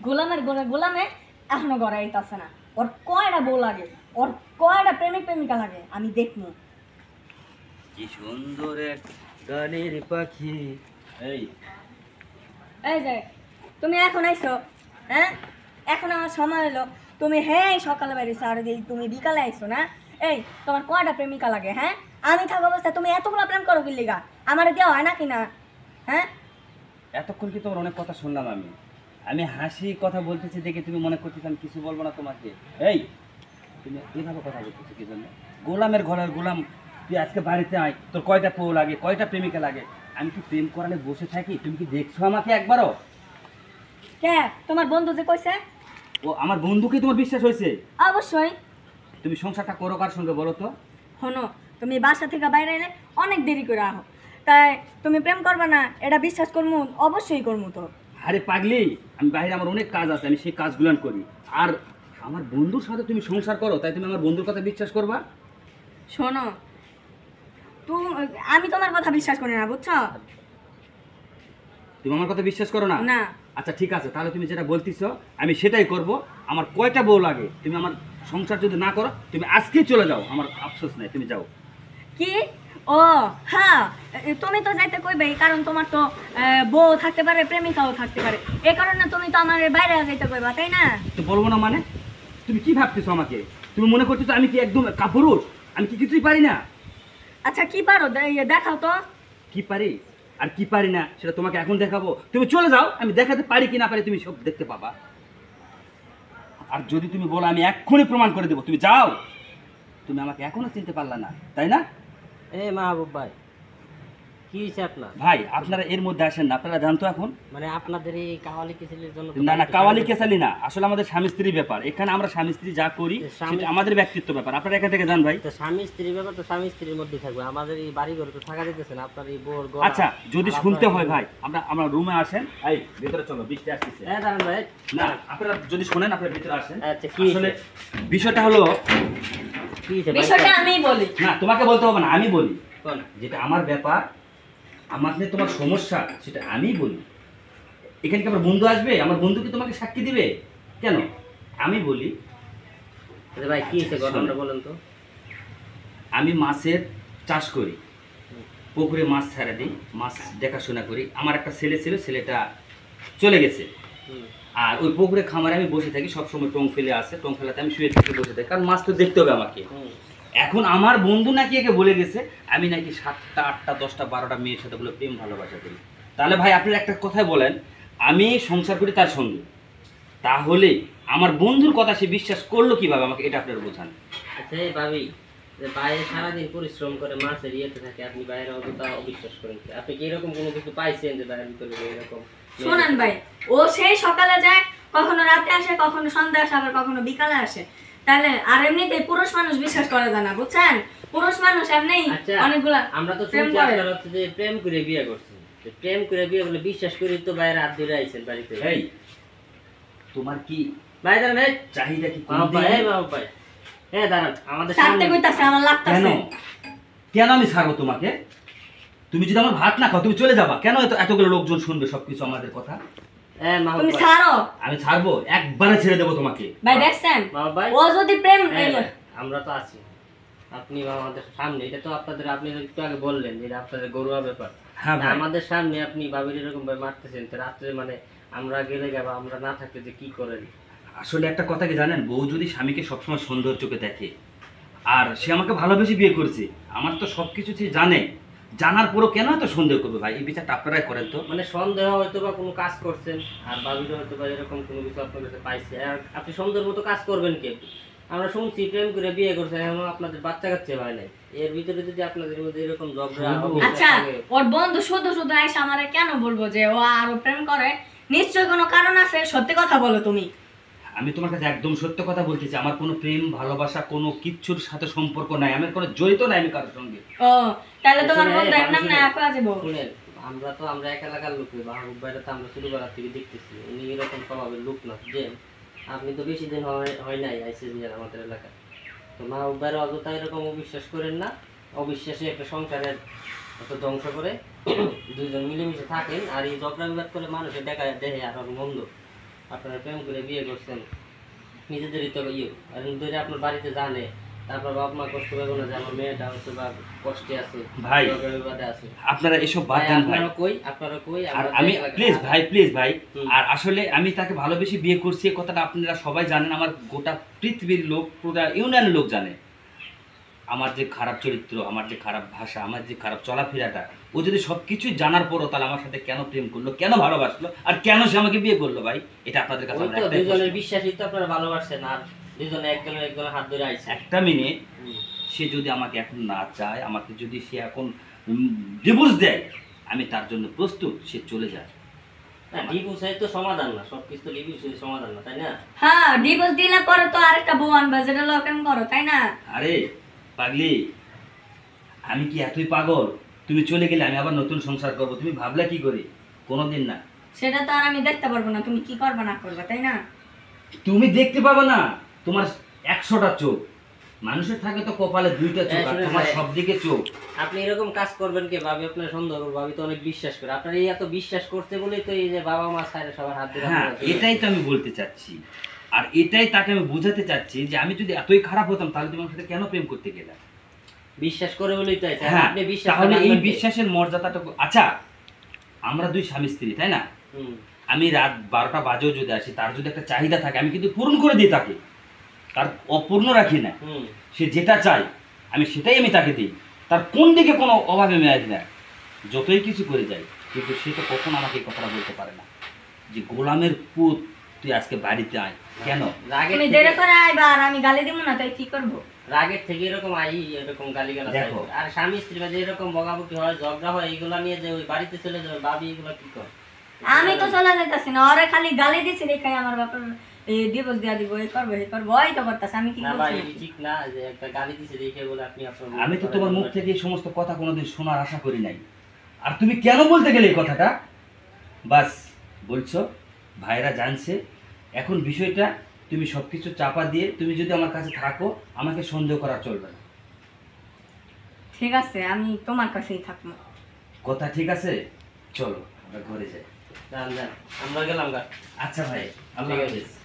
গোলামের ঘরে গোলামে এখনো ঘরে আইতাছে না। ওর কয়টা বউ লাগে, ওর কয়টা প্রেমিক প্রেমিকা লাগে আমি দেখবো। কি সুন্দর এক গানের পাখি। এই এই যে তুমি এখন আইছো, হ্যাঁ এখন আমার সময় হলো, তুমি হ্যাঁ সকালে বেরিয়েছো আর তুমি বিকালে আইছো না। এই তোমার কয়টা প্রেমিকা লাগে? হ্যাঁ আমি থাকা অবস্থায় তুমি এতগুলো প্রেম করো কি লিগা? আমার দেওয়া হয় না কিনা? হ্যাঁ এতক্ষণ কি তোমার অনেক কথা শুনলাম আমি হাসি কথা বলতেছি দেখে তুমি মনে করতেছ আমি কিছু বলবো না তোমাকে। এই তুমি এইভাবে কথা বলতেছো কি জন্য? গোলামের ঘরের গোলাম, তুই আজকে বাড়িতে আয়, তোর কয়টা বউ লাগে, কয়টা প্রেমিকা লাগে? আমি কি প্রেম করালে বসে থাকি? তুমি কি দেখছো আমাকে একবারও? কে তোমার বন্ধু যে কইছে? ও আমার বন্ধুকে তোমার বিশ্বাস হয়েছে? অবশ্যই। তুমি সংসারটা করো কার সঙ্গে বলো তো? শোনো, তুমি বাসা থেকে বাইরে এলে অনেক দেরি করে আহো, তাই তুমি প্রেম করবে না এটা বিশ্বাস করবো? অবশ্যই করবো। তো আরে পাগলি, আমি বাইরে আমার অনেক কাজ আছে, আমি সেই কাজগুলো করি। আর আমার বন্ধুর সাথে তুমি সংসার করো, তাই তুমি আমার বন্ধুর কথা বিশ্বাস করবা? শোনো, আমি তোমার কথা বিশ্বাস করি না, বুঝছো? তুমি আমার কথা বিশ্বাস করো না? না। আচ্ছা ঠিক আছে, তাহলে তুমি যেটা বলতেছো আমি সেটাই করব। আমার কয়টা বউ লাগে, তুমি আমার সংসার যদি না করো তুমি আজকেই চলে যাও, আমার আফসোস নাই, তুমি যাও। কি? ও হ্যাঁ, তুমি তো যাইতে কইবে, কারণ তোমার তো বউ থাকতে পারে, প্রেমিকাও থাকতে পারে, এই কারণে তুমি তো আমার বাইরে যাইতে কইবা, তাই না? তো বলবো না মানে? তুমি কি ভাবতেছো আমাকে? তুমি মনে করতেছো আমি কি একদম কাপুরুষ? আমি কি কিছুই পারি না? আচ্ছা কি পারো দেখাও তো। কি পারি আর কি পারি না সেটা তোমাকে এখন দেখাবো। তুমি চলে যাও, আমি দেখাতে পারি কি না পারি তুমি সব দেখতে পাবা। আর যদি তুমি বলো আমি এক্ষুনি প্রমাণ করে দেবো, তুমি যাও। তুমি আমাকে এখনো চিনতে পারলা না, তাই না? মাহবুব ভাই, কি হয়েছে আপনার? ভাই আপনারা এর মধ্যে আসেন না, আপনারা জানতো এখন। মানে আপনাদের এই কাওয়ালি কেসালির জন্য? না না, কাওয়ালি কেসালি না, আসলে আমাদের স্বামী স্ত্রী ব্যাপার। এখানে আমরা স্বামী স্ত্রী যা করি সেটা আমাদের ব্যক্তিত্ব ব্যাপার। আপনারা এখান থেকে যান ভাই। তো স্বামী স্ত্রীর ব্যাপার তো স্বামী স্ত্রীর মধ্যে থাকবে, আমাদের এই বাড়ি ঘরে তো থাকা দিতেছে না। আপনার এই বোর গলা। আচ্ছা যদি শুনতে হয় ভাই, আমরা রুমে আসেন। এই ভিতরে চলো, বৃষ্টি আসতেছে। হ্যাঁ দাঁড়ান ভাই। না আপনারা যদি শুনেন আপনারা ভিতরে আসেন। আচ্ছা কি আসলে বিষয়টা হলো, কি হয়েছে ভাই? বিষয়টা আমি বলি। না তোমাকে বলতে হবে না, আমি বলি। কোন? যেটা আমার ব্যাপার, আমার নিয়ে তোমার সমস্যা সেটা আমি বলি। এখানে কি আমার বন্ধু আসবে? আমার বন্ধু কি তোমাকে সাক্ষী দিবে? কেন? আমি বলি। ভাই কি হয়েছে ঘটনাটা বলেন তো। আমি মাছের চাষ করি, পুকুরে মাছ ছাড়া দিই, মাছ দেখাশোনা করি। আমার একটা ছেলে ছিল, ছেলেটা চলে গেছে। আর ওই পুকুরে খামারে আমি বসে থাকি, সবসময় টং ফেলে আসে, টং ফেলাতে আমি শুয়ে থেকে বসে থাকি, কারণ মাছ তো দেখতে হবে আমাকে। এখন আমার বন্ধু নাকি একে বলে গেছে আমি নাকি 7টা 8টা 10টা 12টা মেয়ের সাথে বলে প্রেম ভালোবাসা করি। তাহলে ভাই আপনার একটা কথাই বলেন, আমি সংসার করি তার সঙ্গে, তাহলে আমার বন্ধুর কথা সে বিশ্বাস করলো কিভাবে আমাকে, এটা আপনারা বোঝান। আচ্ছা ভাবি, যে বাইরে সারাদিন পরিশ্রম করে মাছের ইয়েতে থাকে, আপনি বাইরে অতটা অবিশ্বাস করেন? আপনি কি এরকম কোনো কিছু পাইছেন যে বাইরের ভিতরে এরকম? শোনেন ভাই, ও সেই সকালে যায়, কখনো রাতে আসে, কখনো সন্ধ্যা আসে, আবার কখনো বিকালে আসে। তাহলে আর এমনিতে পুরুষ মানুষ বিশ্বাস করা যায় না, বুঝছেন? পুরুষ মানুষ এমনি অনেকগুলা আমরা তো শুনছি আপনারা হচ্ছে যে প্রেম করে বিয়ে করছেন। প্রেম করে বিয়ে করলে বিশ্বাস করি তো বাইরে হাত ধরে আইছেন বাড়িতে। এই তোমার কি ভাই দাঁড়ান, এই চাহিদা কি? ভাই হ্যাঁ দাঁড়ান, আমাদের সাথে কইতাছে আমার লাগতাছে। কেন কেন আমি ছাড়বো তোমাকে? তুমি যদি আমার ভাত না খাও তুমি চলে যাবা কেন? এতগুলো লোকজন শুনবে সবকিছু আমাদের কথা। তুমি ছাড়ো। আমি ছাড়বো, একবারে ছেড়ে দেবো তোমাকে। ভাই দেখছেন, ও যদি প্রেম, আমরা তো আছি, আপনি আমাদের সামনে, এটা তো আপনাদের, আপনি একটু আগে বললেন যে আপনাদের গরুয়া ব্যাপার। হ্যাঁ আমাদের সামনে আপনি বাবির এরকম ভাবে মারতেছেন, রাত্রে মানে আমরা গেলে যাবো, আমরা না থাকলে যে কি করেন? আসলে একটা কথা কি জানেন, বউ যদি স্বামীকে সবসময় সুন্দর চোখে দেখে, আর সে আমাকে ভালোবেসে বিয়ে করেছে, আমার তো সবকিছু সে জানে, জানার পরও কেন এত সন্দেহ করবে ভাই? এই বিচারটা আপনারাই করেন তো। মানে সন্দেহ হয়তো বা কোনো কাজ করছেন, আর বাবির হয়তো বা এরকম কোনো কিছু আপনার কাছে পাইছে, আর আপনি সন্দেহের মতো কাজ করবেন কে? আমরা শুনছি প্রেম করে বিয়ে করছেন, এখন আপনাদের বাচ্চা কাচ্চা হয় নাই, এর ভিতরে যদি আপনাদের মধ্যে এরকম ঝগড়া। আচ্ছা ওর বন্ধু শুধু শুধু আইসা আমারে কেন বলবো যে ও আরো প্রেম করে? নিশ্চয় কোনো কারণ আছে, সত্যি কথা বলো তুমি। আমি তোমার কাছে একদম সত্য কথা বলতেছি, আমার কোনো প্রেম ভালোবাসা কোনো কিচ্ছুর সাথে সম্পর্ক নাই, আমার কোনো জড়িত নাই আমি কারোর সঙ্গে। ও তাহলে তোমার বন্ধু একদম না একা যাবো। শুনেন, আমরা এক এলাকার লোক, মাহবুব ভাইরা তো আমরা ছোটবেলা থেকে দেখতেছি, উনি এরকম স্বভাবের লোক না। যে আপনি তো বেশি দিন হয় নাই আইসেন আমাদের এলাকায়, তো মাহবুব ভাইরা অযথা এরকম অবিশ্বাস করেন না। অবিশ্বাসে একটা সংসারের একটা ধ্বংস করে দুইজন মিলেমিশে থাকেন, আর এই ঝগড়া বিবাদ করে মানুষের দেখা দেহে আর মন্দ। আপনারা প্রেম করে বিয়ে করছেন, নিজেদেরই তো আর ধরে আপনার বাড়িতে জানে, তারপর বাপ মা কষ্ট পাবে না যে আমার মেয়েটা হচ্ছে বা কষ্টে আছে, ভাই বিবাদে আছে। আপনারা এসব বাদ দেন ভাই। আপনারা কই আর আমি প্লিজ ভাই আর আসলে আমি তাকে ভালোবেসে বিয়ে করছি, এই কথাটা আপনারা সবাই জানেন, আমার গোটা পৃথিবীর লোক, পুরো ইউনিয়নের লোক জানে আমার যে খারাপ চরিত্র, আমার যে খারাপ ভাষা, আমার যে খারাপ চলাফেরাটা। ও যদি সবকিছুই জানার পরও তাহলে আমার সাথে কেন প্রেম করলো, কেন ভালোবাসলো, আর কেন সে আমাকে বিয়ে করলো ভাই? এটা আপনাদের কাছে আমার একটাই প্রশ্ন। দুজনের বিশ্বাসই তো আপনারা ভালোবাসেন, আর দুজনে একজনের হাত ধরে আইছে। একটা মিনিট, সে যদি আমাকে এখন না চায়, আমাকে যদি সে এখন ডিভোর্স দেয়, আমি তার জন্য প্রস্তুত, সে চলে যায়। না, ডিভোর্স তো সমাধান না, সবকিছু তো ডিভোর্সের সমাধান না, তাই না? হ্যাঁ, ডিভোর্স দিলে পরে তো আরেকটা বউ আনবে, যেটা লোকেন করো, তাই না? আরে পাগলি, আমি কি এতই পাগল? তুমি চলে গেলে আমি আবার নতুন সংসার করব, তুমি ভাবলা কি করি? কোনোদিন না। সেটা তো আর আমি দেখতে পারবো না তুমি কি করবে না করবে, তাই না? তুমি দেখতে পাবে না, তোমার 100টা চোখ, মানুষের থাকে তো কপালে 2টা চোখ, আর তোমার সব দিকে চোখ। আপনি এরকম কাজ করবেন কে? ভাবি আপনার সন্দেহ করবে, ভাবি তো অনেক বিশ্বাস করে আপনার, এই এত বিশ্বাস করতে বলেই তো এই যে বাবা মা ছাড়া সবার হাত ধরে। হ্যাঁ, এটাই তো আমি বলতে চাচ্ছি, আর এটাই তাকে আমি বোঝাতে চাচ্ছি যে আমি যদি এতই খারাপ হতাম তাহলে তুমি আমার সাথে কেন প্রেম করতে গেলে? বিশ্বাস করে বলেই তো আপনি বিশ্বাস, তাহলে এই বিশ্বাসের মর্যাদাটা, আচ্ছা আমরা দুই স্বামী স্ত্রী, তাই না? আমি রাত 12টা বাজেও যদি আসি, তার যদি একটা চাহিদা থাকে আমি কিন্তু পূরণ করে দিই তাকে, তার অপূর্ণ রাখি না। সে যেটা চাই আমি সেটাই আমি তাকে দিই, তার কোন দিকে কোনো অভাবে মেয়াদ না, যতই কিছু করে যাই। কিন্তু সে তো কখন আমাকে এই কথাটা বলতে পারে না যে গোলামের পুত তুই আজকে বাড়িতে আয়। কেন? তুমি দেরি করে আইবা আর আমি গালি দিব না, তাই কি করব? রাগের থেকে এরকম এরকম গালিগালাজ দেখো, আর স্বামী স্ত্রীর মাঝে এরকম বকাবকি হয়, ঝগড়া হয়, এগুলা নিয়ে যে ওই বাড়িতে চলে যাবে, ভাবি এগুলা কি করে? আমি তো চলে যাইতাছি না, ওরে খালি গালি দিছি দেখাই আমার বাপের এই ডিভোর্স দিয়া দিব, এই করবে এই করবে, ওই তো করতেছে। আমি কি না ভাই, বলছি? ঠিক না যে একটা গালি দিছে দেখে বলে আপনি আপনার। আমি তো তোমার মুখ থেকে এই সমস্ত কথা কোনোদিন শোনার আশা করি নাই, আর তুমি কেন বলতে গেলে এই কথাটা? বাস বলছো, ভাইরা জানছে। এখন বিষয়টা তুমি সবকিছু চাপা দিয়ে তুমি যদি আমার কাছে থাকো, আমাকে সন্দেহ করা চলবে না। ঠিক আছে, আমি তোমার কাছেই থাকবো। কথা ঠিক আছে? চলো আমরা ঘরে যাই। যান যান, আমরা গেলাম গা। আচ্ছা ভাই, আল্লাহ হাফেজ।